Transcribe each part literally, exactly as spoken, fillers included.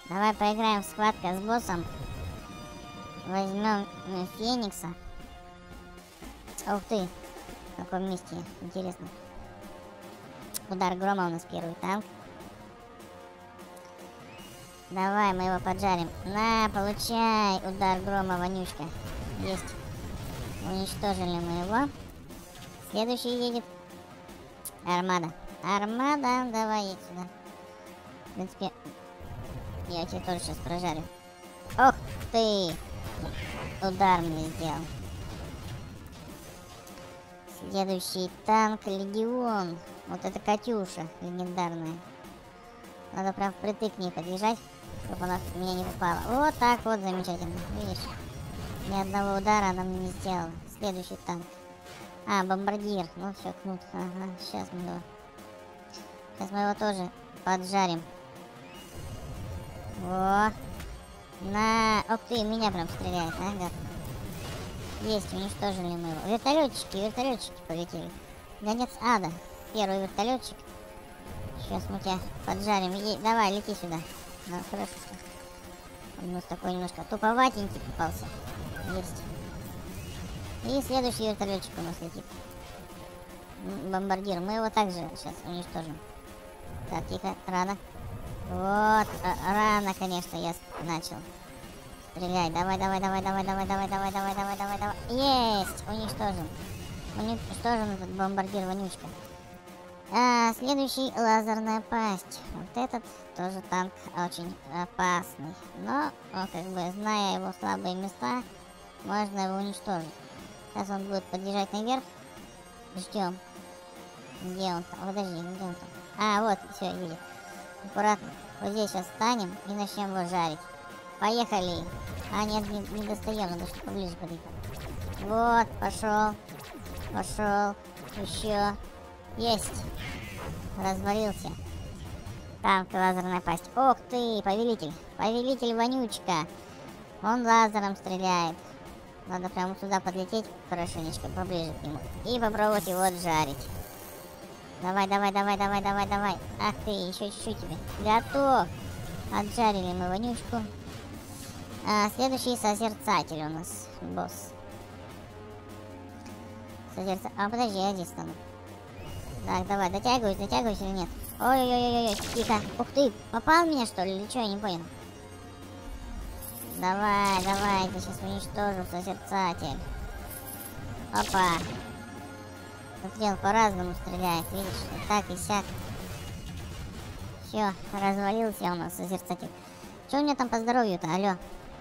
Давай поиграем в схватка с боссом. Возьмем э, Феникса. Ух ты, в каком месте, интересно. Удар грома у нас первый танк. Давай, мы его поджарим. На, получай, удар грома, вонючка. Есть. Уничтожили мы его. Следующий едет. Армада. Армада, давай едь сюда. В принципе, я тебя тоже сейчас прожарю. Ох ты! Удар мне сделал. Следующий танк Легион. Вот это Катюша легендарная. Надо прям впритык к ней подъезжать, чтобы она в меня не попала. Вот так вот, замечательно. Видишь? Ни одного удара она мне не сделала. Следующий танк. А, бомбардир. Ну все, кнут. Ага, сейчас мы его... Сейчас мы его тоже поджарим. Во. На... Ох ты, меня прям стреляет, а, гад. Есть, уничтожили мы его. Вертолетчики, вертолетчики полетели. Гонец ада. Первый вертолетчик. Сейчас мы тебя поджарим. Е Давай, лети сюда. Ну, хорошо. Он у нас такой немножко туповатенький попался. Есть. И следующий вертолетчик у нас летит. Бомбардир. Мы его также сейчас уничтожим. Так, тихо, рано. Вот, а, рано, конечно, я начал. Стреляй, давай, давай, давай, давай, давай, давай, давай, давай, давай, давай, давай. Есть! Уничтожим. Уничтожим этот бомбардир, вонючка. А, следующий лазерная пасть. Вот этот тоже танк очень опасный. Но, о, как бы, зная его слабые места, можно его уничтожить. Сейчас он будет подъезжать наверх. Ждем. Где он там? Подожди, где он там? А, вот, все, видит. Аккуратно. Вот здесь сейчас встанем и начнем его жарить. Поехали. А, нет, не, не достаем, надо что поближе подъехать. Вот, пошел. Пошел. Еще. Есть. Развалился. Танк, лазерная пасть. Ох ты, повелитель. Повелитель вонючка. Он лазером стреляет. Надо прямо сюда подлететь хорошенечко, поближе к нему. И попробовать его отжарить. Давай, давай, давай, давай, давай, давай. Ах ты, еще чуть-чуть тебе. Готов. Отжарили мы вонючку. А, следующий созерцатель у нас. Босс. Созерца... А, подожди, я здесь стану. Так, давай, дотягиваюсь, дотягиваюсь или нет? Ой-ой-ой-ой, тихо. Ух ты, попал меня, что ли, или что, я не понял. Давай, давай, я сейчас уничтожу созерцатель. Опа. Смотри, он по-разному стреляет, видишь? И так, и сяк. Все, развалился у нас созерцатель. Что у меня там по здоровью-то, алло?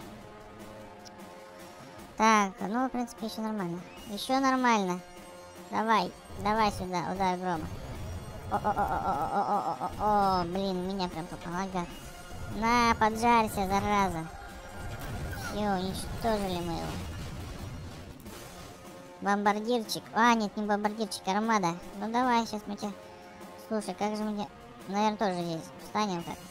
Так, ну, в принципе, еще нормально. Еще нормально. Давай, давай сюда, удар грома. О-о-о-о-о-о-о-о-о, блин, меня прям попал, ага. На, поджарься, зараза. Все, уничтожили мы его. Бомбардирчик. А, нет, не бомбардирчик, армада. Ну давай, сейчас мы тебя... Слушай, как же мне... Наверное, тоже здесь встанем так.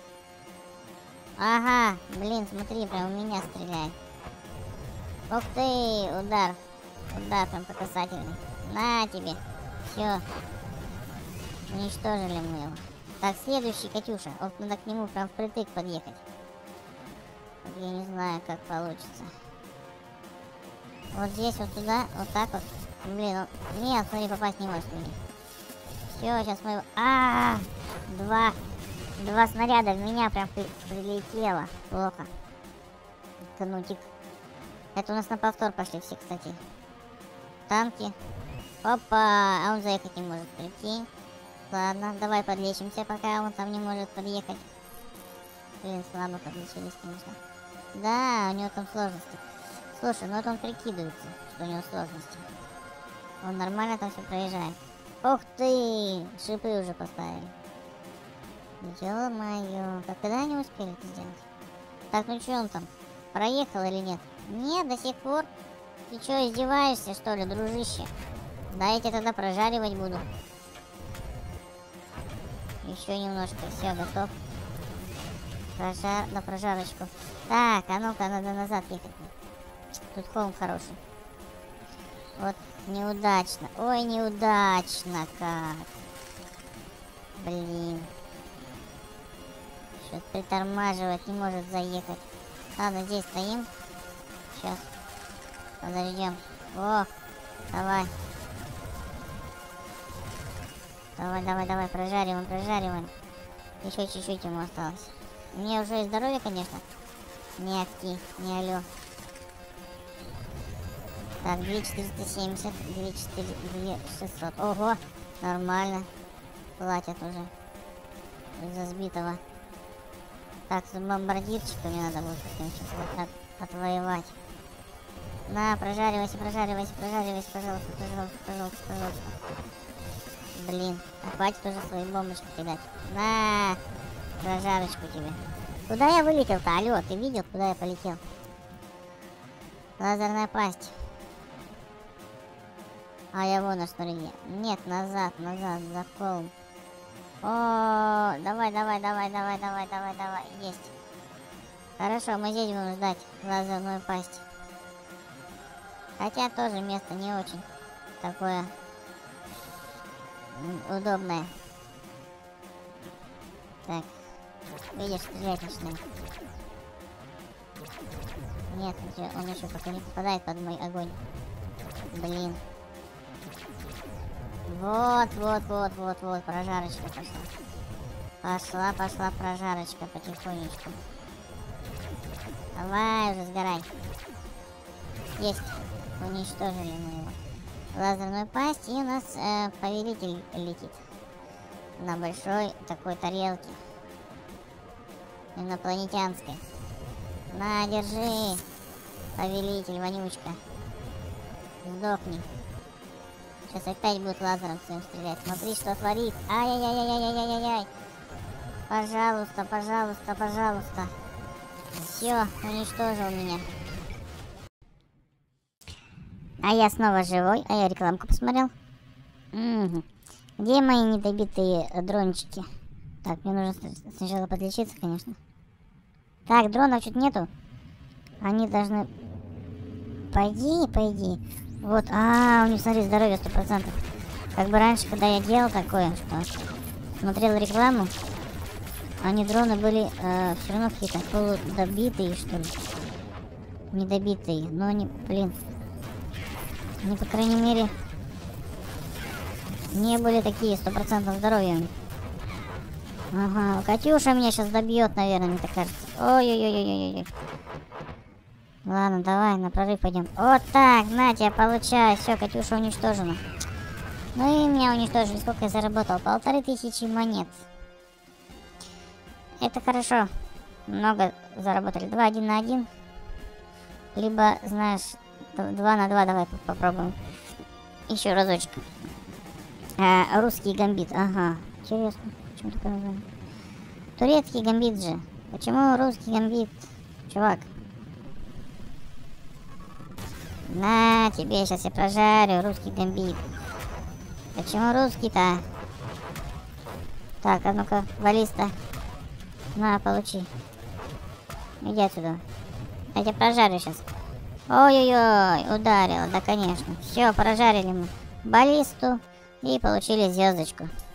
Ага, блин, смотри, прям у меня стреляет. Ух ты, удар. Удар прям по касательной. На тебе. Все. Уничтожили мы его. Так, следующий, Катюша. Вот надо к нему прям впритык подъехать. Вот я не знаю, как получится. Вот здесь, вот туда, вот так вот. Блин, ну... Нет, смотри, попасть не может мне. Все, сейчас мы его... А, -а, -а! Два... Два снаряда в меня прям при... прилетело. Плохо. Кнутик. Это у нас на повтор пошли все, кстати. Танки. Опа! А он заехать не может, прийти. Ладно, давай подлечимся, пока он там не может подъехать. Блин, слабо подлечились, конечно. Да, у него там сложности. Слушай, ну это он прикидывается, что у него сложности. Он нормально там все проезжает. Ух ты! Шипы уже поставили. Ё-моё, как когда они успели это сделать? Так, ну что он там? Проехал или нет? Нет, до сих пор. Ты что, издеваешься, что ли, дружище? Да, я тебя тогда прожаривать буду. Еще немножко, все, готов. Прожар... на прожарочку. Так, а ну-ка, надо назад ехать. Тут холм хороший. Вот, неудачно. Ой, неудачно как. Блин. Что-то притормаживает, не может заехать. Ладно, здесь стоим. Сейчас. Подождем. О, давай. Давай, давай, давай, прожариваем, прожариваем. Еще чуть-чуть ему осталось. Мне уже и здоровье, конечно. Не акти, не алё. Так, две четыреста семьдесят, две шестьсот. Ого, нормально. Платят уже. За сбитого. Так, с бомбардирчиками надо будет вот так отвоевать. На, прожаривайся, прожаривайся, прожаривайся, пожалуйста, пожалуйста, пожалуйста, пожалуйста. Блин, а хватит уже свои бомбочки кидать. На, прожарочку тебе. Куда я вылетел-то? Алло, ты видел, куда я полетел? Лазерная пасть. А я вон, что ли? Нет, назад, назад, за холм. О, давай, давай, давай, давай, давай, давай, давай. Есть. Хорошо, мы здесь будем ждать лазерную пасть. Хотя тоже место не очень такое удобное. Так. Видишь, стрелять начинаем. Нет, он еще пока не попадает под мой огонь. Блин. Вот, вот, вот, вот, вот, прожарочка пошла. Пошла, пошла прожарочка потихонечку. Давай уже сгорай. Есть. Уничтожили мы его. Лазерную пасть, и у нас э, повелитель летит. На большой такой тарелке. Инопланетянской. На, держи. Повелитель, вонючка. Сдохни. Сейчас опять будет лазером своим стрелять. Смотри, что творит. Ай-яй-яй-яй-яй-яй-яй. Пожалуйста, пожалуйста, пожалуйста. Все, уничтожил меня. А я снова живой. А я рекламку посмотрел. Угу. Где мои недобитые дрончики? Так, мне нужно сначала подлечиться, конечно. Так, дронов чуть нету. Они должны... Пойди, пойди. Вот, а, у них, смотри, здоровье сто процентов. Как бы раньше, когда я делал такое, что смотрел рекламу, они дроны были э, все равно какие-то полудобитые, что ли. Недобитые, но они, блин, они, по крайней мере, не были такие сто процентов здоровья. Ага, Катюша меня сейчас добьет, наверное, мне так кажется. Ой-ой-ой-ой-ой-ой. Ладно, давай, на прорыв пойдем. Вот так, на тебя, получай. Все, Катюша уничтожена. Ну и меня уничтожили. Сколько я заработал? Полторы тысячи монет. Это хорошо. Много заработали. Два один на один. Либо, знаешь, два на два. Давай попробуем. Еще разочек. А, русский гамбит. Ага. Интересно. Почему такое название? Турецкий гамбит же. Почему русский гамбит? Чувак. На тебе, сейчас я прожарю русский гамбит. Почему русский-то? Так, а ну-ка, баллиста. На, получи. Иди отсюда. Я тебя прожарю сейчас. Ой-ой-ой, ударила, да конечно. Все, прожарили мы баллисту и получили звездочку.